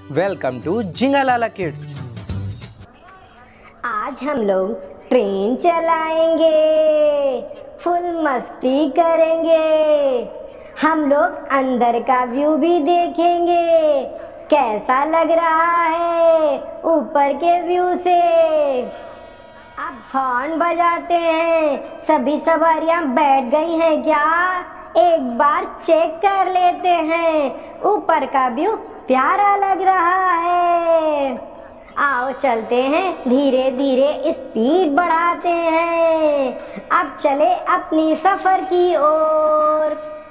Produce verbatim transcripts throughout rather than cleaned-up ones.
Welcome to जिंगालाला kids. आज हम लोग ट्रेन चलाएंगे, फुल मस्ती करेंगे। हम लोग अंदर का व्यू भी देखेंगे, कैसा लग रहा है ऊपर के व्यू से। अब हॉर्न बजाते हैं। सभी सवारियां बैठ गई हैं क्या? एक बार चेक कर लेते हैं। ऊपर का व्यू प्यारा लग रहा है। आओ चलते हैं, धीरे धीरे स्पीड बढ़ाते हैं। अब चले अपनी सफर की ओर।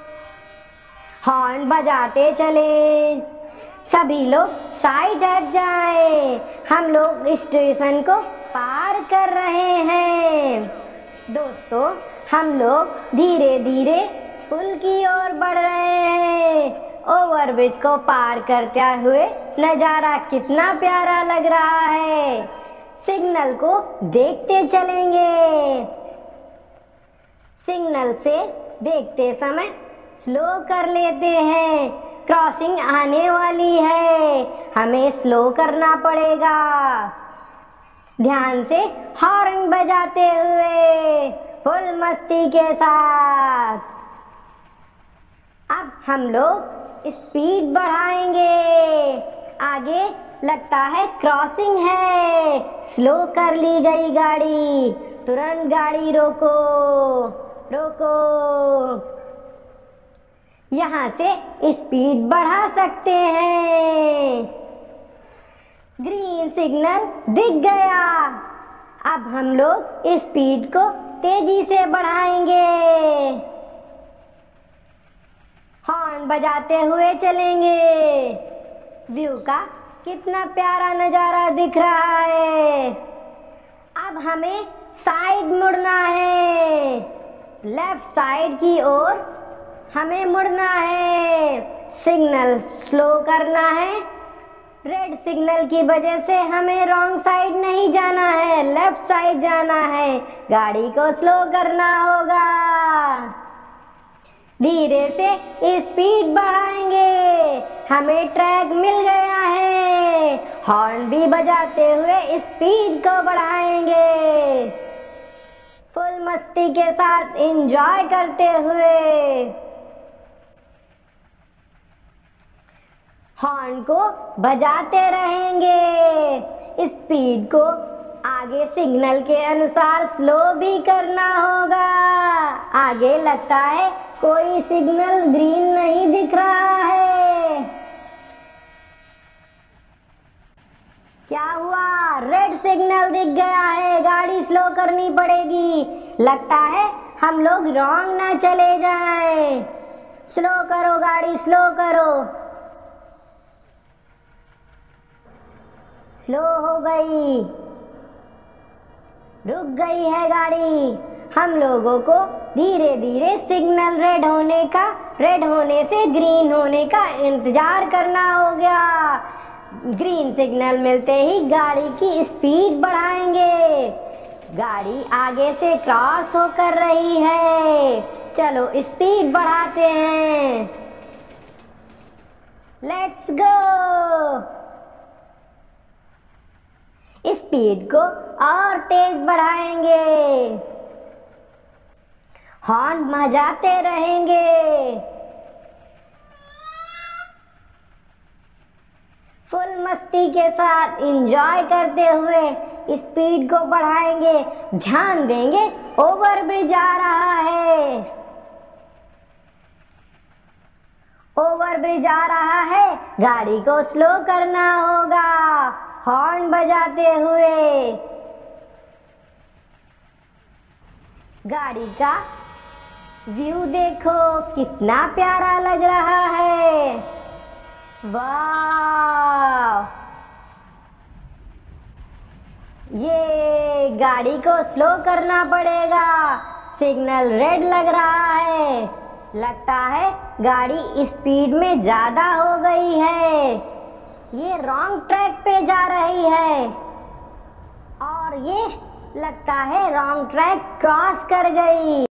हॉर्न बजाते चले, सभी लोग साइड हट जाएं। हम लोग स्टेशन को पार कर रहे हैं। दोस्तों, हम लोग धीरे धीरे पुल की ओर बढ़ रहे हैं। ओवरब्रिज को पार करते हुए नज़ारा कितना प्यारा लग रहा है। सिग्नल को देखते चलेंगे। सिग्नल से देखते समय स्लो कर लेते हैं। क्रॉसिंग आने वाली है, हमें स्लो करना पड़ेगा। ध्यान से हॉर्न बजाते हुए फुल मस्ती के साथ। अब हम लोग स्पीड बढ़ाएंगे। आगे लगता है क्रॉसिंग है। स्लो कर ली गई गाड़ी। तुरंत गाड़ी रोको, रोको। यहाँ से स्पीड बढ़ा सकते हैं। ग्रीन सिग्नल दिख गया। अब हम लोग स्पीड को तेजी से बढ़ाएंगे। हॉर्न बजाते हुए चलेंगे। व्यू का कितना प्यारा नज़ारा दिख रहा है। अब हमें साइड मुड़ना है। लेफ्ट साइड की ओर हमें मुड़ना है। सिग्नल स्लो करना है। रेड सिग्नल की वजह से हमें रॉन्ग साइड नहीं जाना है, लेफ्ट साइड जाना है। गाड़ी को स्लो करना होगा। धीरे से स्पीड बढ़ाएंगे। हमें ट्रैक मिल गया है। हॉर्न भी बजाते हुए स्पीड को बढ़ाएंगे। फुल मस्ती के साथ एंजॉय करते हुए हॉर्न को बजाते रहेंगे। स्पीड को आगे सिग्नल के अनुसार स्लो भी करना होगा। आगे लगता है कोई सिग्नल ग्रीन नहीं दिख रहा है। क्या हुआ? रेड सिग्नल दिख गया है। गाड़ी स्लो करनी पड़ेगी। लगता है हम लोग रॉन्ग ना चले जाएं। स्लो करो गाड़ी, स्लो करो। स्लो हो गई, रुक गई है गाड़ी। हम लोगों को धीरे धीरे सिग्नल रेड होने का रेड होने से ग्रीन होने का इंतजार करना हो गया। ग्रीन सिग्नल मिलते ही गाड़ी की स्पीड बढ़ाएंगे। गाड़ी आगे से क्रॉस होकर रही है। चलो स्पीड बढ़ाते हैं। Let's go. स्पीड को और तेज बढ़ाएंगे। हॉर्न बजाते रहेंगे। फुल मस्ती के साथ एंजॉय करते हुए स्पीड को बढ़ाएंगे। ध्यान देंगे ओवरब्रिज आ रहा है। ओवरब्रिज आ रहा है, गाड़ी को स्लो करना होगा। हॉर्न बजाते हुए गाड़ी का व्यू देखो, कितना प्यारा लग रहा है। वाह! ये गाड़ी को स्लो करना पड़ेगा। सिग्नल रेड लग रहा है। लगता है गाड़ी स्पीड में ज़्यादा हो गई है। ये रॉन्ग ट्रैक पे जा रही है और ये लगता है रॉन्ग ट्रैक क्रॉस कर गई।